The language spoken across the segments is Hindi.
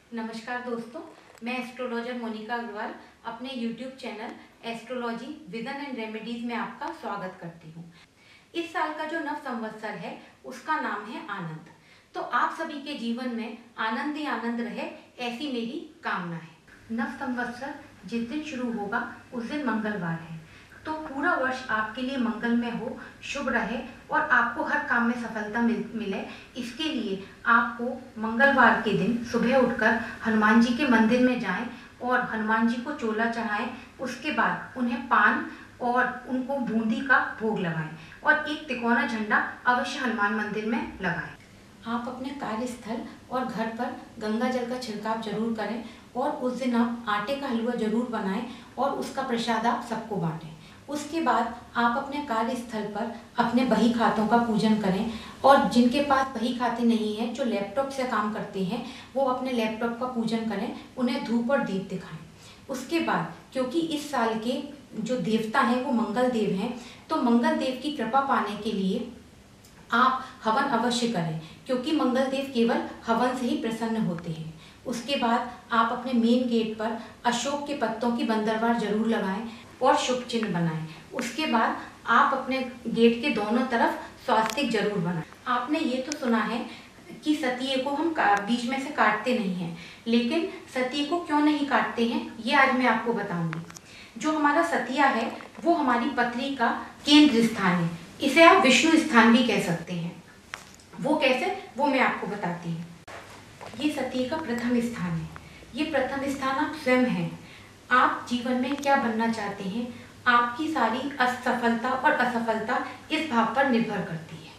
नमस्कार दोस्तों, मैं एस्ट्रोलॉजर मोनिका अग्रवाल अपने YouTube channel astrology vision and remedies में आपका स्वागत करती हूँ। इस साल का जो नव संवत्सर है उसका नाम है आनंद। तो आप सभी के जीवन में आनंद ही आनंद रहे, ऐसी मेरी कामना है। नव संवत्सर जिस दिन शुरू होगा उस दिन मंगलवार है, तो पूरा वर्ष आपके लिए मंगलमय हो, शुभ रहे और आपको हर काम में सफलता मिले। इसके लिए आपको मंगलवार के दिन सुबह उठकर हनुमान जी के मंदिर में जाएं और हनुमान जी को चोला चढ़ाएं। उसके बाद उन्हें पान और उनको बूंदी का भोग लगाएं और एक तिकोना झंडा अवश्य हनुमान मंदिर में लगाएं। आप अपने कार्यस्थल और घर पर गंगा जल का छिड़काव जरूर करें और उस दिन आप आटे का हलवा जरूर बनाएं और उसका प्रसाद आप सबको बांटें। उसके बाद आप अपने कार्यस्थल पर अपने बही खातों का पूजन करें और जिनके पास बही खाते नहीं हैं, जो लैपटॉप से काम करते हैं, वो अपने लैपटॉप का पूजन करें, उन्हें धूप और दीप दिखाएं। उसके बाद क्योंकि इस साल के जो देवता हैं वो मंगल देव हैं, तो मंगल देव की कृपा पाने के लिए आप हवन अवश्य करें, क्योंकि मंगल देव केवल हवन से ही प्रसन्न होते हैं। उसके बाद आप अपने मेन गेट पर अशोक के पत्तों की बंदरवार जरूर लगाएं और शुभ चिन्ह बनाएं। उसके बाद आप अपने गेट के दोनों तरफ स्वास्तिक जरूर बनाएं। आपने ये तो सुना है कि सतिये को हम बीच में से काटते नहीं हैं, लेकिन सतिये को क्यों नहीं काटते हैं ये आज मैं आपको बताऊंगी। जो हमारा सतिया है वो हमारी पथरी का केंद्र स्थान है, इसे आप विष्णु स्थान भी कह सकते हैं। वो कैसे, वो मैं आपको बताती हूँ। ये सतिये का प्रथम स्थान है। ये प्रथम स्थान आप स्वयं हैं। आप जीवन में क्या बनना चाहते हैं, आपकी सारी असफलता और असफलता इस भाव पर निर्भर करती है।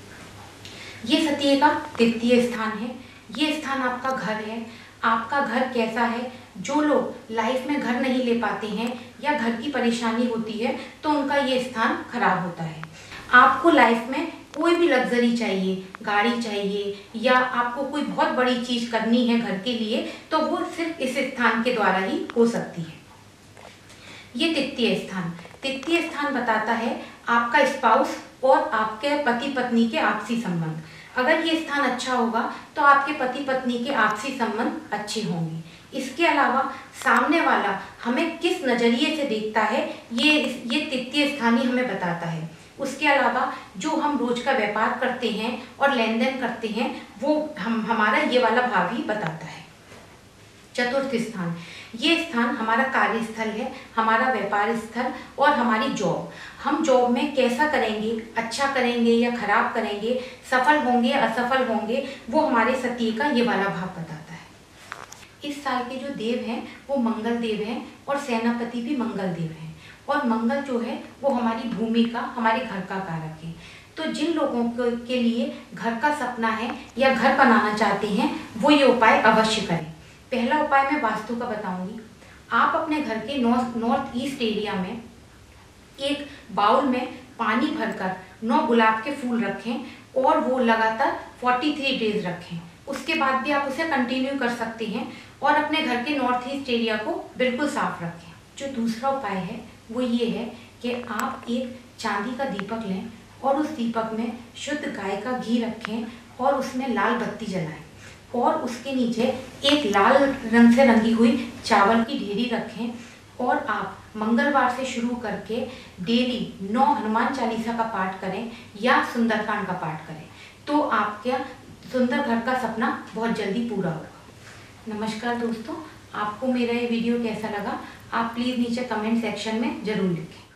ये सतिये का द्वितीय स्थान है। ये स्थान आपका घर है। आपका घर कैसा है, जो लोग लाइफ में घर नहीं ले पाते हैं या घर की परेशानी होती है तो उनका ये स्थान खराब होता है। आपको लाइफ में कोई भी लग्जरी चाहिए, गाड़ी चाहिए या आपको कोई बहुत बड़ी चीज करनी है घर के लिए, तो वो सिर्फ इस स्थान के द्वारा ही हो सकती है। ये तृतीय स्थान बताता है आपका स्पाउस और आपके पति पत्नी के आपसी संबंध। अगर ये स्थान अच्छा होगा तो आपके पति पत्नी के आपसी संबंध अच्छे होंगे। इसके अलावा सामने वाला हमें किस नजरिए से देखता है, ये तृतीय स्थान ही हमें बताता है। उसके अलावा जो हम रोज का व्यापार करते हैं और लेन देन करते हैं, वो हमारा ये वाला भाव ही बताता है। चतुर्थ स्थान, ये स्थान हमारा कार्यस्थल है, हमारा व्यापार स्थल और हमारी जॉब। हम जॉब में कैसा करेंगे, अच्छा करेंगे या खराब करेंगे, सफल होंगे या असफल होंगे, वो हमारे सतिये का ये वाला भाव बताता है। इस साल के जो देव हैं वो मंगल देव हैं और सेनापति भी मंगल देव हैं। और मंगल जो है वो हमारी भूमि का, हमारे घर का कारक है। तो जिन लोगों के लिए घर का सपना है या घर बनाना चाहते हैं, वो ये उपाय अवश्य करें। पहला उपाय मैं वास्तु का बताऊंगी। आप अपने घर के नॉर्थ ईस्ट एरिया में एक बाउल में पानी भरकर 9 गुलाब के फूल रखें और वो लगातार 43 डेज रखें। उसके बाद भी आप उसे कंटिन्यू कर सकते हैं और अपने घर के नॉर्थ ईस्ट एरिया को बिल्कुल साफ रखें। जो दूसरा उपाय है वो ये है कि आप एक चांदी का दीपक लें और उस दीपक में शुद्ध गाय का घी रखें और उसमें लाल बत्ती जलाएं और उसके नीचे एक लाल रंग से रंगी हुई चावल की ढेरी रखें और आप मंगलवार से शुरू करके डेली 9 हनुमान चालीसा का पाठ करें या सुंदरकांड का पाठ करें, तो आपका सुंदर घर का सपना बहुत जल्दी पूरा होगा। नमस्कार दोस्तों, आपको मेरा ये वीडियो कैसा लगा आप प्लीज़ नीचे कमेंट सेक्शन में ज़रूर लिखें।